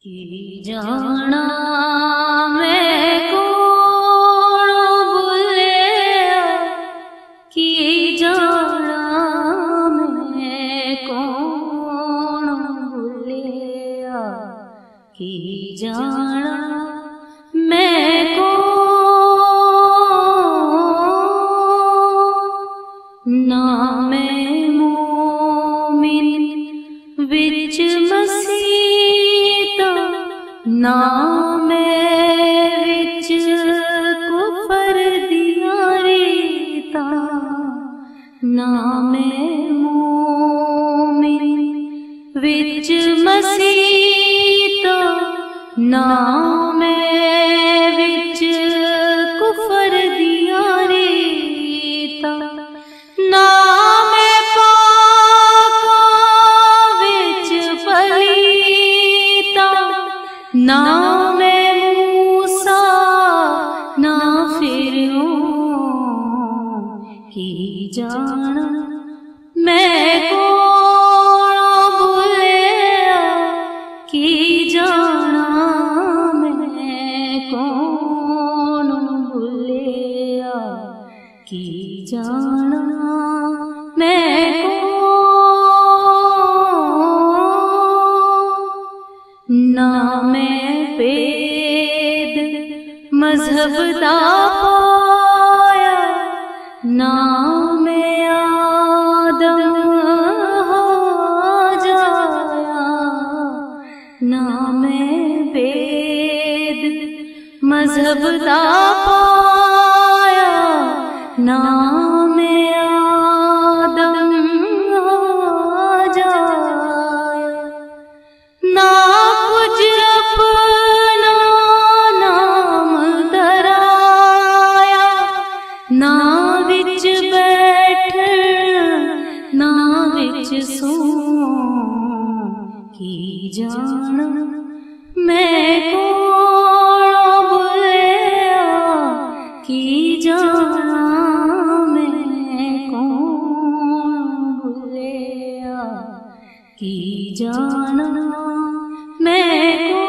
की जाना मैं कौन बुलिया, की जाना मैं कौन बुलिया, की जाना मैं कौन। ना मैं मोमिन विच मसीता, ना मैं विच कुफर दिया रीता, ना मैं मोमिन विच मसीता, ना मैं विच कुफर दिया रीता, ना मैं पाका विच पलीता, ना मैं मूसा ना फिरौन, की जाना मैं कौन बुलिया, की जाना मैं कौन बुलिया, की जाना मैं कौन। ना मैं वेद मजहब दा पाया, ना मैं आदम हो जाया, ना मैं वेद मजहब दा पाया, ना मैं आदम हो जाया, ना कुछ अपना नाम धराया, ना विच बैठ ना विच सोन, की जाना मैं कौन बुलिया, की जाना मैं कौन बुलिया, की जाना मैं कौन।